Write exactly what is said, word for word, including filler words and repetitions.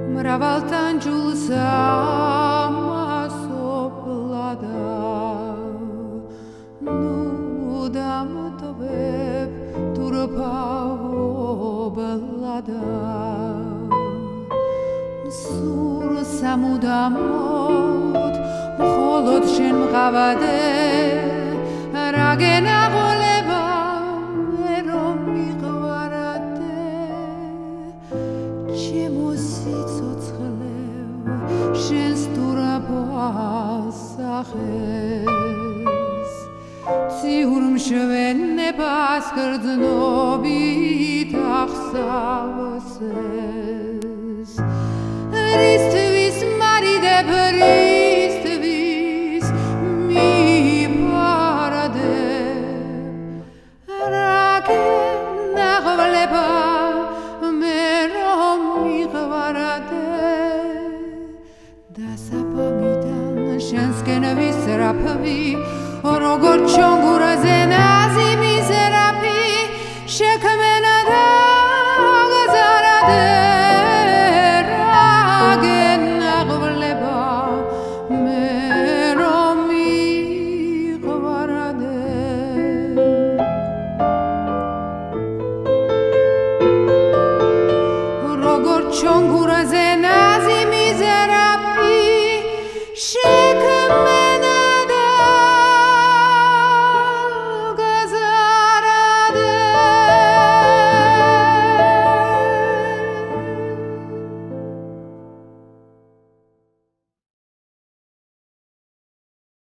მრავალტანჯულს ამასობლადა ნუ დამტოვებ თურფაობლადა სურს ამუდამოდ მხოლოდ შენ მღავადე რა გენაღოლება მე რომ მიყვარადე ჩემო სიცოცხლევ შენს თურაფასახეს ციურ მშვენებას გრძნობით ახსავსეს რისთვის მარიდებ რისთვის მიფარადებ რა გენაღვლება მე რომ მიყვარადე დასაბამიდან შენსკენ ვისრაფვი როგორ ჩონ